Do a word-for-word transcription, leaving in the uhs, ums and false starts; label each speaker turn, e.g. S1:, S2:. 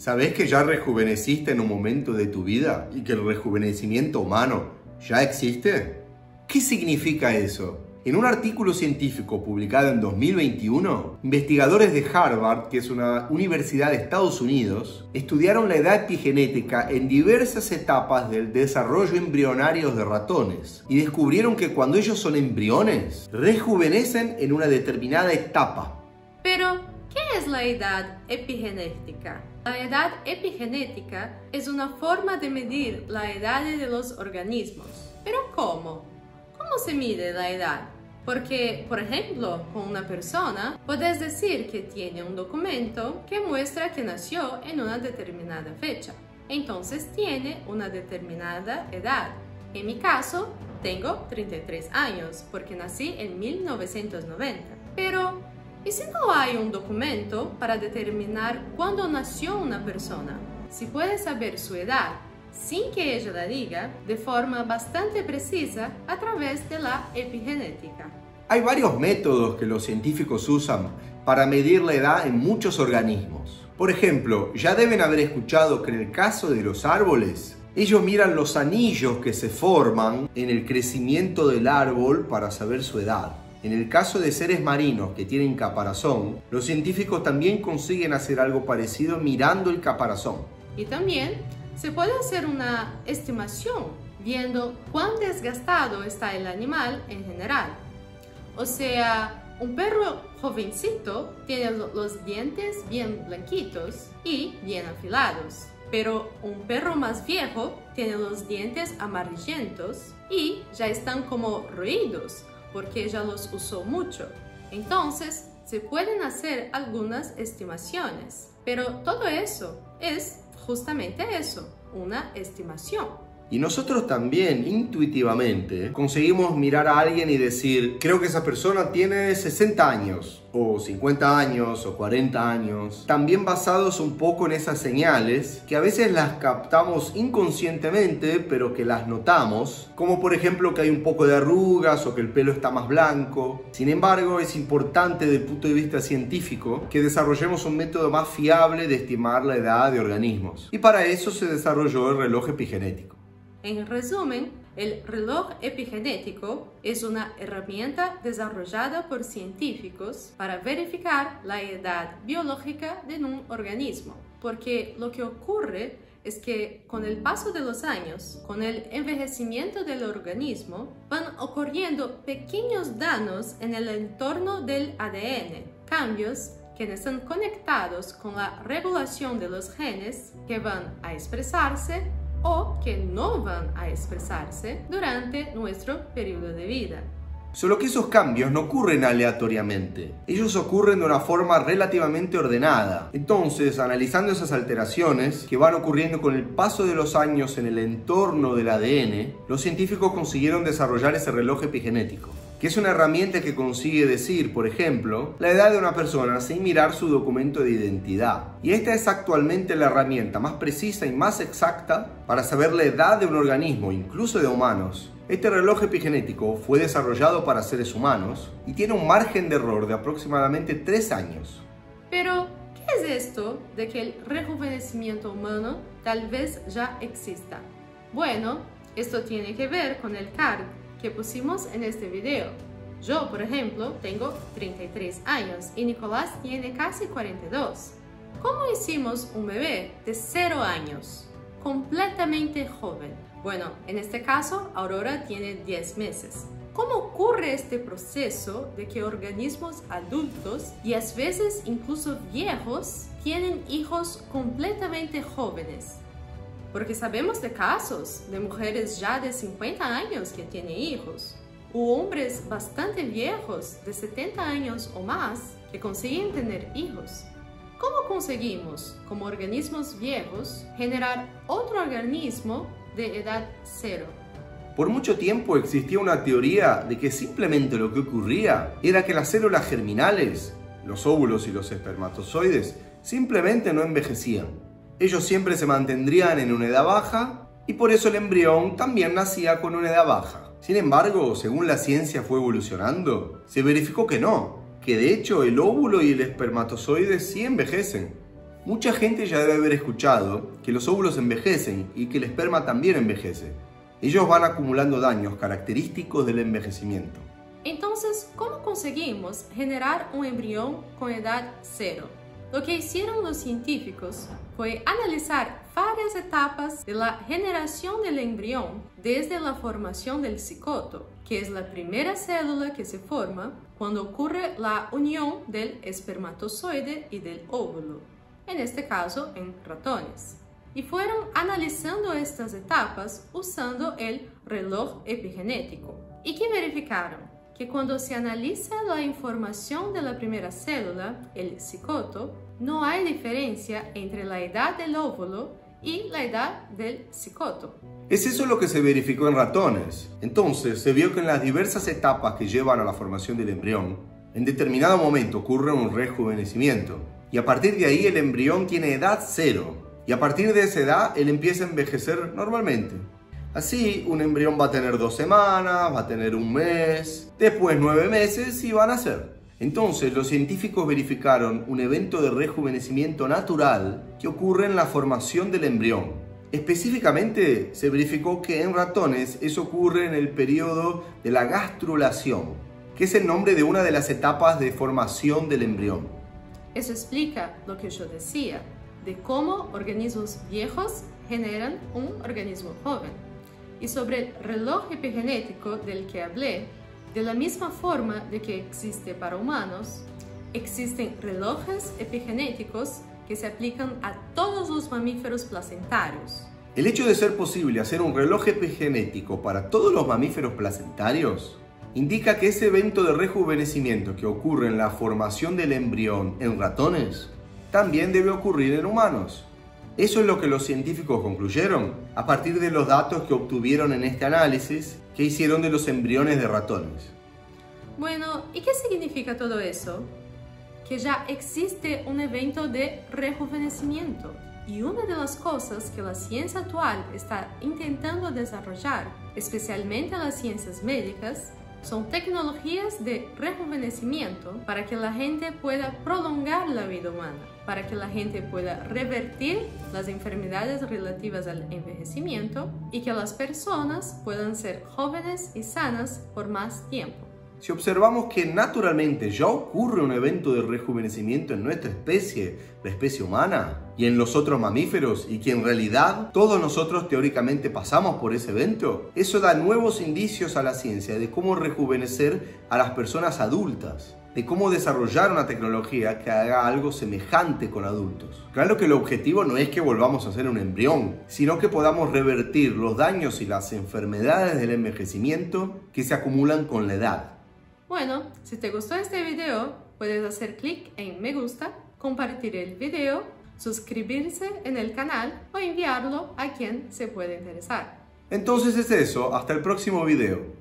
S1: ¿Sabés que ya rejuveneciste en un momento de tu vida y que el rejuvenecimiento humano ya existe? ¿Qué significa eso? En un artículo científico publicado en dos mil veintiuno, investigadores de Harvard, que es una universidad de Estados Unidos, estudiaron la edad epigenética en diversas etapas del desarrollo embrionario de ratones y descubrieron que cuando ellos son embriones, rejuvenecen en una determinada etapa.
S2: Pero, ¿qué es la edad epigenética? La edad epigenética es una forma de medir la edad de los organismos. ¿Pero cómo? ¿Cómo se mide la edad? Porque, por ejemplo, con una persona, puedes decir que tiene un documento que muestra que nació en una determinada fecha. Entonces tiene una determinada edad. En mi caso, tengo treinta y tres años, porque nací en mil novecientos noventa. Pero, ¿y si no hay un documento para determinar cuándo nació una persona? Si puedes saber su edad, sin que ella la diga, de forma bastante precisa a través de la epigenética.
S1: Hay varios métodos que los científicos usan para medir la edad en muchos organismos. Por ejemplo, ya deben haber escuchado que en el caso de los árboles, ellos miran los anillos que se forman en el crecimiento del árbol para saber su edad. En el caso de seres marinos que tienen caparazón, los científicos también consiguen hacer algo parecido mirando el caparazón.
S2: Y también se puede hacer una estimación viendo cuán desgastado está el animal en general. O sea, un perro jovencito tiene los dientes bien blanquitos y bien afilados, pero un perro más viejo tiene los dientes amarillentos y ya están como roídos porque ya los usó mucho. Entonces, se pueden hacer algunas estimaciones, pero todo eso es justamente eso, una estimación. Y
S1: nosotros también, intuitivamente, conseguimos mirar a alguien y decir, creo que esa persona tiene sesenta años, o cincuenta años, o cuarenta años. También basados un poco en esas señales, que a veces las captamos inconscientemente, pero que las notamos, como por ejemplo que hay un poco de arrugas, o que el pelo está más blanco. Sin embargo, es importante desde el punto de vista científico, que desarrollemos un método más fiable de estimar la edad de organismos. Y para eso se desarrolló el reloj epigenético.
S2: En resumen, el reloj epigenético es una herramienta desarrollada por científicos para verificar la edad biológica de un organismo, porque lo que ocurre es que con el paso de los años, con el envejecimiento del organismo, van ocurriendo pequeños daños en el entorno del A D N, cambios que no están conectados con la regulación de los genes que van a expresarse o que no van a expresarse durante nuestro periodo de vida.
S1: Solo que esos cambios no ocurren aleatoriamente. Ellos ocurren de una forma relativamente ordenada. Entonces, analizando esas alteraciones que van ocurriendo con el paso de los años en el entorno del A D N, los científicos consiguieron desarrollar ese reloj epigenético, que es una herramienta que consigue decir, por ejemplo, la edad de una persona sin mirar su documento de identidad. Y esta es actualmente la herramienta más precisa y más exacta para saber la edad de un organismo, incluso de humanos. Este reloj epigenético fue desarrollado para seres humanos y tiene un margen de error de aproximadamente tres años.
S2: Pero, ¿qué es esto de que el rejuvenecimiento humano tal vez ya exista? Bueno, esto tiene que ver con el card que pusimos en este video. Yo, por ejemplo, tengo treinta y tres años y Nicolás tiene casi cuarenta y dos. ¿Cómo hicimos un bebé de cero años? Completamente joven. Bueno, en este caso, Aurora tiene diez meses. ¿Cómo ocurre este proceso de que organismos adultos y a veces incluso viejos tienen hijos completamente jóvenes? Porque sabemos de casos de mujeres ya de cincuenta años que tienen hijos, o hombres bastante viejos de setenta años o más que consiguen tener hijos. ¿Cómo conseguimos, como organismos viejos, generar otro organismo de edad cero?
S1: Por mucho tiempo existía una teoría de que simplemente lo que ocurría era que las células germinales, los óvulos y los espermatozoides, simplemente no envejecían. Ellos siempre se mantendrían en una edad baja y por eso el embrión también nacía con una edad baja. Sin embargo, según la ciencia fue evolucionando, se verificó que no, que de hecho el óvulo y el espermatozoide sí envejecen. Mucha gente ya debe haber escuchado que los óvulos envejecen y que el esperma también envejece. Ellos van acumulando daños característicos del envejecimiento.
S2: Entonces, ¿cómo conseguimos generar un embrión con edad cero? Lo que hicieron los científicos fue analizar varias etapas de la generación del embrión desde la formación del cigoto, que es la primera célula que se forma cuando ocurre la unión del espermatozoide y del óvulo, en este caso en ratones. Y fueron analizando estas etapas usando el reloj epigenético. ¿Y qué verificaron? Que cuando se analiza la información de la primera célula, el cigoto, no hay diferencia entre la edad del óvulo y la edad del cigoto.
S1: Es eso lo que se verificó en ratones. Entonces, se vio que en las diversas etapas que llevan a la formación del embrión, en determinado momento ocurre un rejuvenecimiento. Y a partir de ahí el embrión tiene edad cero. Y a partir de esa edad, él empieza a envejecer normalmente. Así, un embrión va a tener dos semanas, va a tener un mes, después nueve meses y va a nacer. Entonces, los científicos verificaron un evento de rejuvenecimiento natural que ocurre en la formación del embrión. Específicamente, se verificó que en ratones eso ocurre en el periodo de la gastrulación, que es el nombre de una de las etapas de formación del embrión.
S2: Eso explica lo que yo decía, de cómo organismos viejos generan un organismo joven. Y sobre el reloj epigenético del que hablé, de la misma forma de que existe para humanos, existen relojes epigenéticos que se aplican a todos los mamíferos placentarios.
S1: El hecho de ser posible hacer un reloj epigenético para todos los mamíferos placentarios indica que ese evento de rejuvenecimiento que ocurre en la formación del embrión en ratones también debe ocurrir en humanos. Eso es lo que los científicos concluyeron a partir de los datos que obtuvieron en este análisis que hicieron de los embriones de ratones.
S2: Bueno, ¿y qué significa todo eso? Que ya existe un evento de rejuvenecimiento. Y una de las cosas que la ciencia actual está intentando desarrollar, especialmente las ciencias médicas, son tecnologías de rejuvenecimiento para que la gente pueda prolongar la vida humana, para que la gente pueda revertir las enfermedades relativas al envejecimiento y que las personas puedan ser jóvenes y sanas por más tiempo.
S1: Si observamos que naturalmente ya ocurre un evento de rejuvenecimiento en nuestra especie, la especie humana, y en los otros mamíferos, y que en realidad todos nosotros teóricamente pasamos por ese evento, eso da nuevos indicios a la ciencia de cómo rejuvenecer a las personas adultas, de cómo desarrollar una tecnología que haga algo semejante con adultos. Claro que el objetivo no es que volvamos a ser un embrión, sino que podamos revertir los daños y las enfermedades del envejecimiento que se acumulan con la edad.
S2: Bueno, si te gustó este video, puedes hacer clic en me gusta, compartir el video, suscribirse en el canal o enviarlo a quien se pueda interesar.
S1: Entonces es eso, hasta el próximo video.